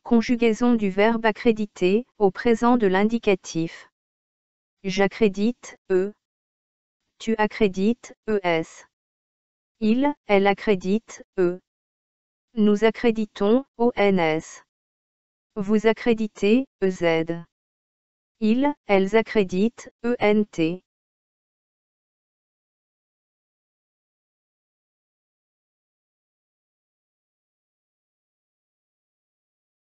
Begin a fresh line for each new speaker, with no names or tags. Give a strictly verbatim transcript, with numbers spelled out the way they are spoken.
Conjugaison du verbe accréditer au présent de l'indicatif. J'accrédite, e. Tu accrédites, es. Il, elle accrédite, e. Nous accréditons, ons. Vous accréditez, ez. Ils, elles accréditent, ent.